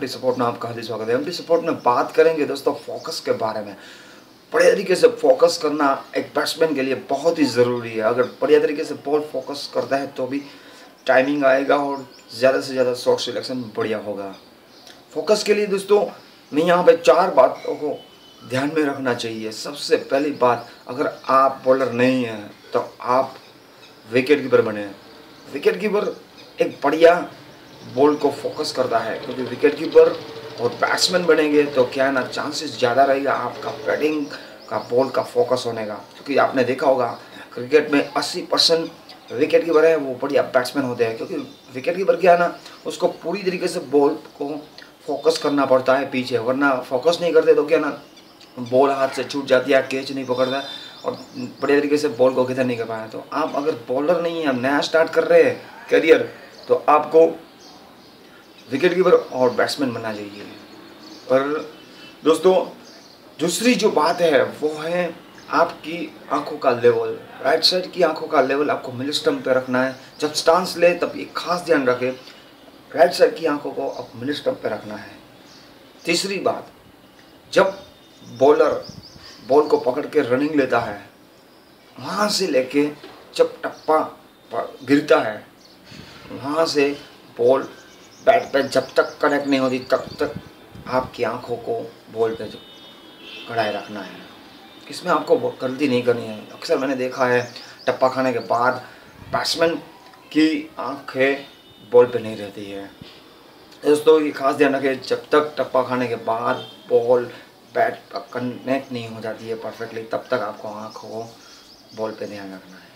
MT support में आपका हार्दिक स्वागत है। एमटी सपोर्ट में बात करेंगे दोस्तों फोकस के बारे में। बढ़िया तरीके से फोकस करना एक बैट्समैन के लिए बहुत ही ज़रूरी है। अगर बढ़िया तरीके से बॉल फोकस करता है तो भी टाइमिंग आएगा और ज़्यादा से ज़्यादा शॉट सिलेक्शन बढ़िया होगा। फोकस के लिए दोस्तों मैं यहाँ पे 4 बातों को ध्यान में रखना चाहिए। सबसे पहली बात, अगर आप बॉलर नहीं हैं तो आप विकेट कीपर बने। विकेट कीपर एक बढ़िया बॉल को फोकस करता है, क्योंकि विकेट कीपर और बैट्समैन बनेंगे तो क्या है ना, चांसेस ज़्यादा रहेगा आपका बैटिंग का बॉल का फोकस होने का। क्योंकि आपने देखा होगा क्रिकेट में 80% विकेट कीपर है वो बढ़िया बैट्समैन होते हैं, क्योंकि विकेट कीपर क्या है ना, उसको पूरी तरीके से बॉल को फोकस करना पड़ता है पीछे, वरना फोकस नहीं करते तो क्या ना, बॉल हाथ से छूट जाती है, कैच नहीं पकड़ता और बढ़िया तरीके से बॉल को किधर नहीं कर पाया। तो आप अगर बॉलर नहीं है, नया स्टार्ट कर रहे हैं करियर, तो आपको विकेट कीपर और बैट्समैन बनना चाहिए। और दोस्तों दूसरी जो बात है वो है आपकी आंखों का लेवल। राइट साइड की आंखों का लेवल आपको मिड स्टंप पे रखना है। जब स्टांस ले तब ये खास ध्यान रखें, राइट साइड की आंखों को आप मिड स्टंप पे रखना है। तीसरी बात, जब बॉलर बॉल को पकड़ के रनिंग लेता है, वहाँ से लेके जब टप्पा गिरता है, वहाँ से बॉल बैट पे जब तक कनेक्ट नहीं होती तब तक आपकी आंखों को बॉल पे कड़ाए रखना है। इसमें आपको गलती नहीं करनी है। अक्सर मैंने देखा है टप्पा खाने के बाद बैट्समैन की आंखें बॉल पे नहीं रहती है। दोस्तों ये खास ध्यान रखें, जब तक टप्पा खाने के बाद बॉल बैट पर कनेक्ट नहीं हो जाती है परफेक्टली, तब तक आपको आंखों को बॉल पे ध्यान रखना है।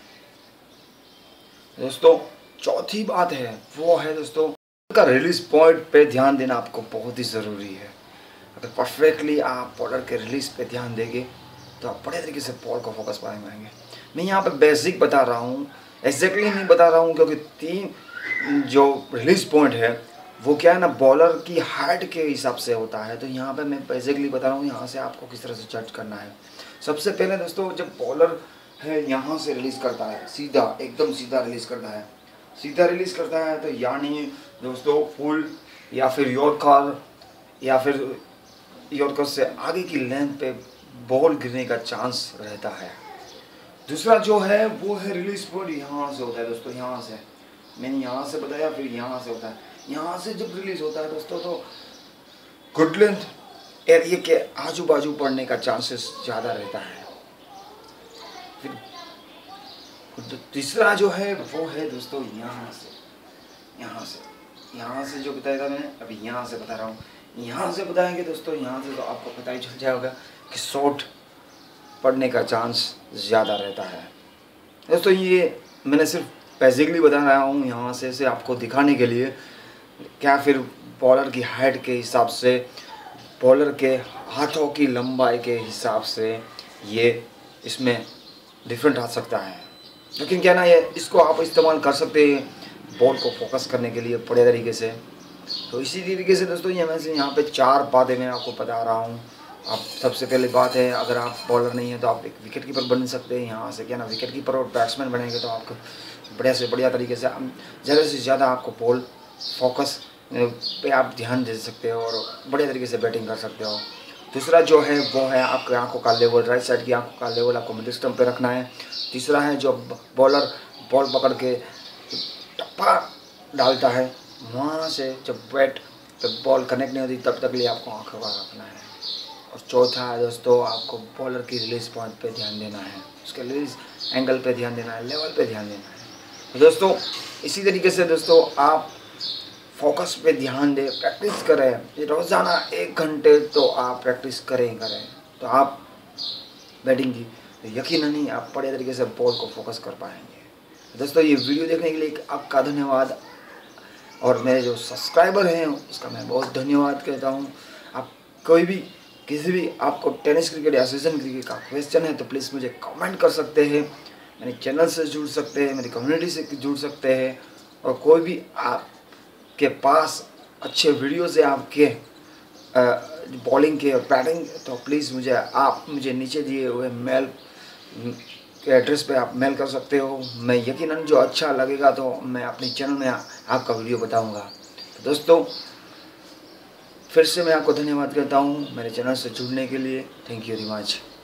दोस्तों चौथी बात है वो है दोस्तों का रिलीज पॉइंट पे ध्यान देना आपको बहुत ही ज़रूरी है। अगर परफेक्टली आप बॉलर के रिलीज पे ध्यान देंगे तो आप बड़े तरीके से बॉल को फोकस पाएंगे। मैं यहाँ पे बेसिक बता रहा हूँ, एग्जैक्टली नहीं बता रहा हूँ, क्योंकि 3 जो रिलीज पॉइंट है वो क्या है ना, बॉलर की हाइट के हिसाब से होता है। तो यहाँ पे मैं बेसिकली बता रहा हूँ यहाँ से आपको किस तरह से जज करना है। सबसे पहले दोस्तों, जब बॉलर है यहाँ से रिलीज़ करता है, सीधा एकदम सीधा रिलीज़ करता है, सीधा रिलीज़ करता है, तो यानी दोस्तों फुल या फिर यॉर्कर या फिर यॉर्कर से आगे की लेंथ पे बॉल गिरने का चांस रहता है। दूसरा जो है वो है रिलीज पॉइंट यहाँ से होता है दोस्तों। यहाँ से मैंने यहाँ से बताया, फिर यहाँ से होता है। यहाँ से जब रिलीज होता है दोस्तों तो गुड लेंथ एरिया के आजू बाजू पड़ने का चांसेस ज़्यादा रहता है। फिर तीसरा जो है वो है दोस्तों यहाँ से जो बताया था मैंने, अभी यहाँ से बता रहा हूँ। यहाँ से बताएंगे दोस्तों, यहाँ से तो आपको पता ही चल जाएगा कि शॉट पड़ने का चांस ज़्यादा रहता है। दोस्तों ये मैंने सिर्फ बेसिकली बता रहा हूँ यहाँ से आपको दिखाने के लिए, क्या फिर बॉलर की हाइट के हिसाब से, बॉलर के हाथों की लंबाई के हिसाब से ये इसमें डिफरेंट आ सकता है। लेकिन क्या ना, ये इसको आप इस्तेमाल कर सकते हैं बॉल को फोकस करने के लिए बढ़िया तरीके से। तो इसी तरीके से दोस्तों ये मैं यहाँ पे 4 बातें मैं आपको बता रहा हूँ। आप सबसे पहली बात है, अगर आप बॉलर नहीं है तो आप एक विकेट कीपर बन सकते हैं। यहाँ से क्या ना, विकेट कीपर और बैट्समैन बनेंगे तो आपको बढ़िया से बढ़िया तरीके से ज़्यादा से ज़्यादा आपको बॉल फोकस पे आप ध्यान दे सकते हो और बढ़िया तरीके से बैटिंग कर सकते हो। दूसरा जो है वो है आपकी आंखों का लेवल। राइट साइड की आंखों का लेवल आपको मिड स्टंप पे रखना है। तीसरा है जो बॉलर बॉल पकड़ के टप्पा डालता है, वहाँ से जब बैट पे बॉल कनेक्ट नहीं होती तब तक लिए आपको आंखों का रखना है। और चौथा है दोस्तों, आपको बॉलर की रिलीज पॉइंट पे ध्यान देना है, उसके रिलीज एंगल पे ध्यान देना है, लेवल पे ध्यान देना है। तो दोस्तों इसी तरीके से दोस्तों आप फोकस पे ध्यान दें, प्रैक्टिस करें रोज़ाना 1 घंटे तो आप प्रैक्टिस करें तो आप बैटिंग की तो यकीनन ही आप बढ़िया तरीके से बॉल को फोकस कर पाएंगे। दोस्तों ये वीडियो देखने के लिए आपका धन्यवाद, और मेरे जो सब्सक्राइबर हैं उसका मैं बहुत धन्यवाद कहता हूँ। आप कोई भी किसी भी आपको टेनिस क्रिकेट या सेशन क्रिकेट का क्वेश्चन है तो प्लीज़ मुझे कमेंट कर सकते हैं, मेरे चैनल से जुड़ सकते हैं, मेरी कम्युनिटी से जुड़ सकते हैं। और कोई भी आपके पास अच्छे वीडियोज़ है आपके बॉलिंग के और बैटिंग, तो प्लीज़ मुझे नीचे दिए हुए मेल के एड्रेस पे आप मेल कर सकते हो। मैं यकीनन जो अच्छा लगेगा तो मैं अपने चैनल में आपका वीडियो बताऊंगा। तो दोस्तों फिर से मैं आपको धन्यवाद करता हूँ मेरे चैनल से जुड़ने के लिए। Thank you very much.